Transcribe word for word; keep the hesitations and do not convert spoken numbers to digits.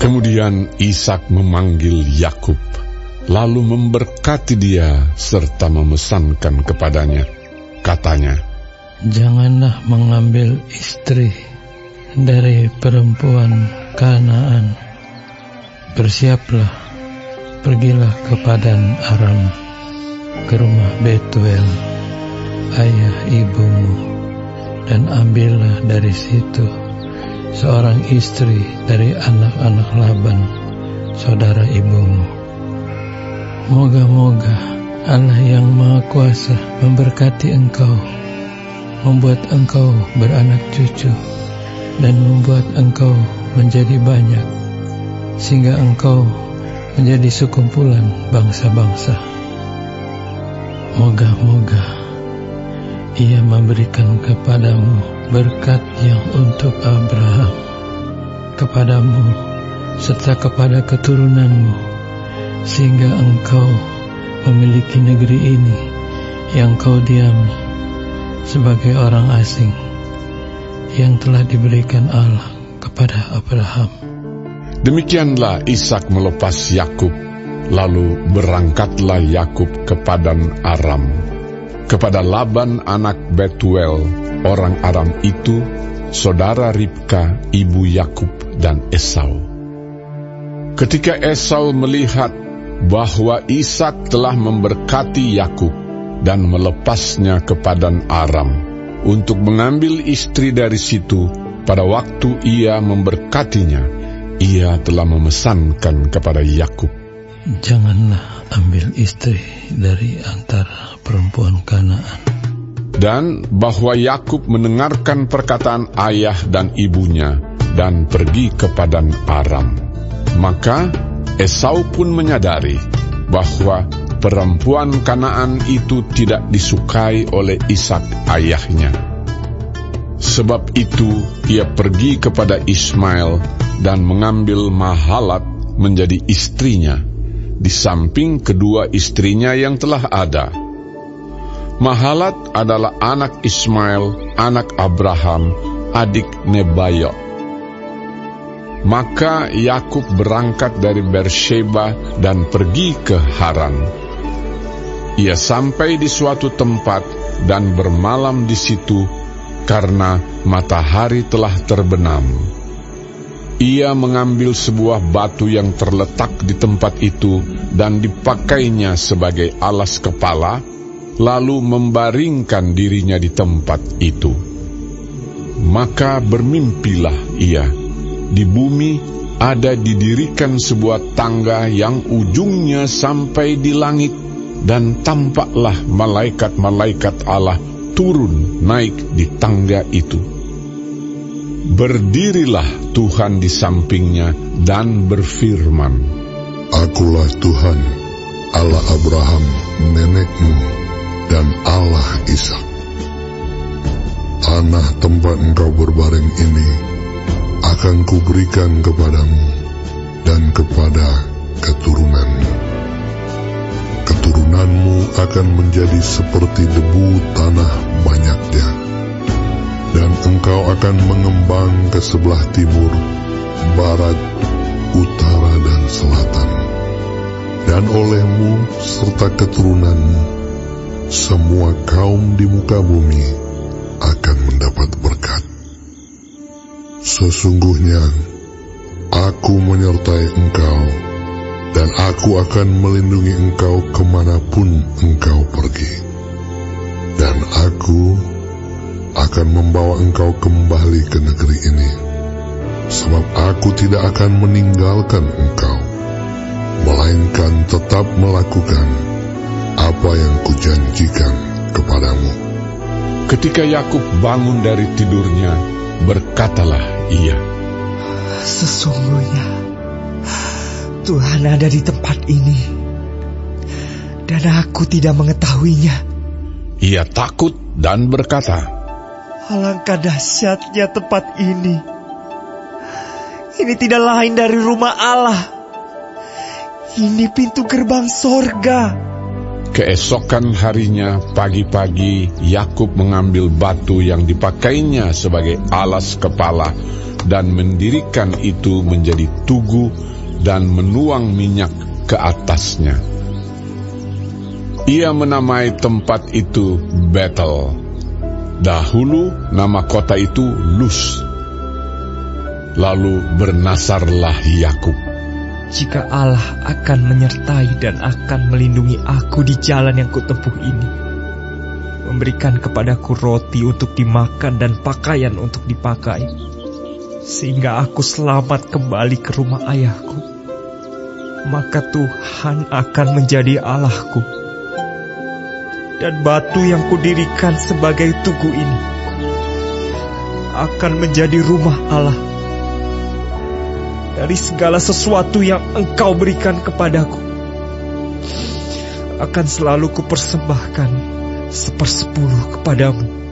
Kemudian Ishak memanggil Yakub, lalu memberkati dia serta memesankan kepadanya. Katanya, "Janganlah mengambil istri dari perempuan Kanaan. Bersiaplah, pergilah ke Padan Aram, ke rumah Betuel, ayah ibumu, dan ambillah dari situ seorang istri dari anak-anak Laban, saudara ibumu. Moga-moga Allah yang Maha Kuasa memberkati engkau, membuat engkau beranak cucu, dan membuat engkau menjadi banyak, sehingga engkau menjadi sekumpulan bangsa-bangsa. Moga-moga Ia memberikan kepadamu berkat yang untuk Abraham, kepadamu serta kepada keturunanmu, sehingga engkau memiliki negeri ini yang kau diami sebagai orang asing, yang telah diberikan Allah kepada Abraham." Demikianlah Ishak melepas Yakub, lalu berangkatlah Yakub ke Padan Aram, kepada Laban anak Betuel, orang Aram itu, saudara Ribka, ibu Yakub dan Esau. Ketika Esau melihat bahwa Ishak telah memberkati Yakub dan melepasnya ke Padan Aram untuk mengambil istri dari situ, pada waktu ia memberkatinya, ia telah memesankan kepada Yakub, "Janganlah ambil istri dari antara perempuan Kanaan." Dan bahwa Yakub mendengarkan perkataan ayah dan ibunya dan pergi ke Padan Aram. Maka Esau pun menyadari bahwa perempuan Kanaan itu tidak disukai oleh Ishak ayahnya. Sebab itu ia pergi kepada Ismail dan mengambil Mahalat menjadi istrinya, di samping kedua istrinya yang telah ada. Mahalat adalah anak Ismail, anak Abraham, adik Nebayot. Maka Yakub berangkat dari Beersheba dan pergi ke Haran. Ia sampai di suatu tempat dan bermalam di situ karena matahari telah terbenam. Ia mengambil sebuah batu yang terletak di tempat itu dan dipakainya sebagai alas kepala, lalu membaringkan dirinya di tempat itu. Maka bermimpilah ia, di bumi ada didirikan sebuah tangga yang ujungnya sampai di langit, dan tampaklah malaikat-malaikat Allah turun naik di tangga itu. Berdirilah Tuhan di sampingnya dan berfirman, "Akulah Tuhan, Allah Abraham nenekmu dan Allah Ishak. Tanah tempat engkau berbaring ini akan kuberikan kepadamu dan kepada keturunanmu. Keturunanmu akan menjadi seperti debu tanah banyaknya, dan engkau akan mengembang ke sebelah timur, barat, utara, dan selatan. Dan olehmu serta keturunanmu, semua kaum di muka bumi akan mendapat berkat. Sesungguhnya aku menyertai engkau, dan aku akan melindungi engkau kemanapun engkau pergi. Dan aku akan membawa engkau kembali ke negeri ini, sebab aku tidak akan meninggalkan engkau, melainkan tetap melakukan apa yang kujanjikan kepadamu." Ketika Yakub bangun dari tidurnya, berkatalah ia, "Sesungguhnya Tuhan ada di tempat ini, dan aku tidak mengetahuinya." Ia takut dan berkata, "Alangkah dahsyatnya tempat ini. Ini tidak lain dari rumah Allah. Ini pintu gerbang sorga." Keesokan harinya pagi-pagi Yakub mengambil batu yang dipakainya sebagai alas kepala dan mendirikan itu menjadi tugu dan menuang minyak ke atasnya. Ia menamai tempat itu Betel. Dahulu nama kota itu Luz. Lalu bernasarlah Yakub. Jika Allah akan menyertai dan akan melindungi aku di jalan yang kutempuh ini, memberikan kepadaku roti untuk dimakan dan pakaian untuk dipakai, sehingga aku selamat kembali ke rumah ayahku, maka Tuhan akan menjadi Allahku, dan batu yang kudirikan sebagai tugu ini akan menjadi rumah Allah. Dari segala sesuatu yang Engkau berikan kepadaku, akan selalu kupersembahkan sepersepuluh kepadamu.